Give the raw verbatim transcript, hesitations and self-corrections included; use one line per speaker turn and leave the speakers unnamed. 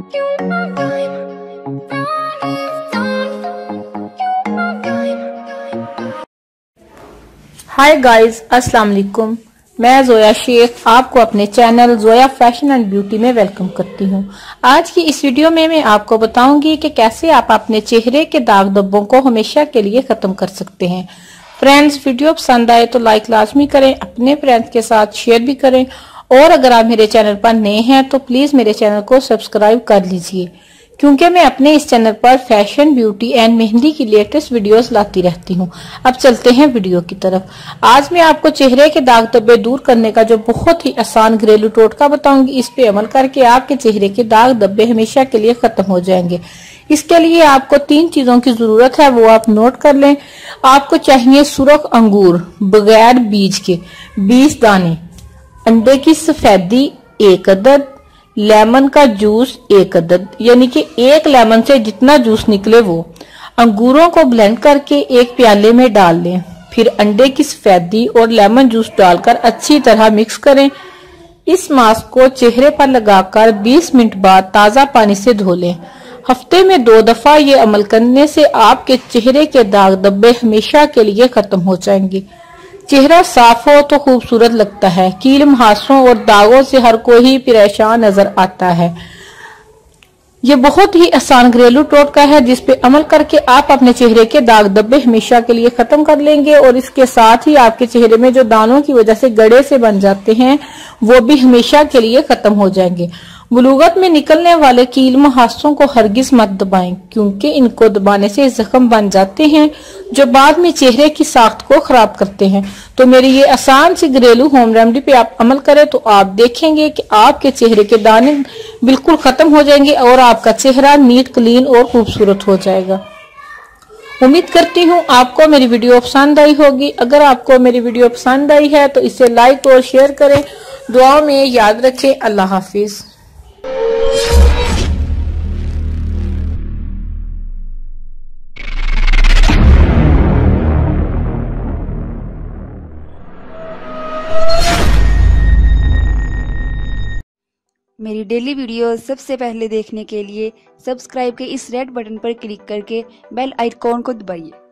Hi guys, अस्सलाम वालेकुम। मैं जोया शेख आपको अपने channel Zoya fashion and beauty में वेलकम करती हूँ। आज की इस वीडियो में मैं आपको बताऊंगी कि कैसे आप अपने चेहरे के दाग धब्बों को हमेशा के लिए खत्म कर सकते हैं। फ्रेंड्स, वीडियो पसंद आए तो लाइक लाजमी करें, अपने फ्रेंड्स के साथ शेयर भी करें और अगर आप मेरे चैनल पर नए हैं तो प्लीज मेरे चैनल को सब्सक्राइब कर लीजिए, क्योंकि मैं अपने इस चैनल पर फैशन, ब्यूटी एंड मेहंदी की लेटेस्ट वीडियोस लाती रहती हूँ। अब चलते हैं वीडियो की तरफ। आज मैं आपको चेहरे के दाग धब्बे दूर करने का जो बहुत ही आसान घरेलू टोटका बताऊंगी। इस पे अमल करके आपके चेहरे के दाग धब्बे हमेशा के लिए खत्म हो जाएंगे। इसके लिए आपको तीन चीजों की जरूरत है, वो आप नोट कर लें। आपको चाहिए सुरख अंगूर बगैर बीज के बीस दाने, अंडे की सफेदी एक अदद, लेमन का जूस एक अदद, यानी कि एक लेमन से जितना जूस निकले वो। अंगूरों को ब्लेंड करके एक प्याले में डाल लें, फिर अंडे की सफेदी और लेमन जूस डालकर अच्छी तरह मिक्स करें। इस मास्क को चेहरे पर लगाकर बीस मिनट बाद ताजा पानी से धो लें। हफ्ते में दो दफा ये अमल करने से आपके चेहरे के दाग धब्बे हमेशा के लिए खत्म हो जाएंगे। चेहरा साफ हो तो खूबसूरत लगता है। कील मुहासों और दागों से हर कोई परेशान नजर आता है। ये बहुत ही आसान घरेलू टोटका है जिस पे अमल करके आप अपने चेहरे के दाग धब्बे हमेशा के लिए खत्म कर लेंगे और इसके साथ ही आपके चेहरे में जो दानों की वजह से गड़े से बन जाते हैं वो भी हमेशा के लिए खत्म हो जाएंगे। बुलूगत में निकलने वाले कील मुहासों को हरगिज मत दबाएं, क्योंकि इनको दबाने से जख्म बन जाते हैं जो बाद में चेहरे की साख्त को खराब करते हैं। तो मेरी ये आसान सी घरेलू होम रेमेडी पे आप अमल करें तो आप देखेंगे कि आपके चेहरे के दाने बिल्कुल खत्म हो जाएंगे और आपका चेहरा नीट, क्लीन और खूबसूरत हो जाएगा। उम्मीद करती हूँ आपको मेरी वीडियो पसंद आई होगी। अगर आपको मेरी वीडियो पसंद आई है तो इसे लाइक और शेयर करें। दुआ में याद रखें। अल्लाह हाफिज।
मेरी डेली वीडियो सबसे पहले देखने के लिए सब्सक्राइब के इस रेड बटन पर क्लिक करके बेल आइकॉन को दबाइए।